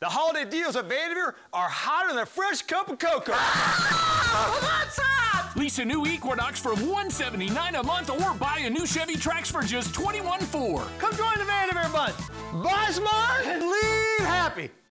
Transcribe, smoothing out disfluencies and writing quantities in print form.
The holiday deals at VanDevere are hotter than a fresh cup of cocoa. That's hot! Lease a new Equinox for $179 a month or buy a new Chevy Trax for just $21,400. Come join the VanDevere Bunch. Buy smart and leave happy.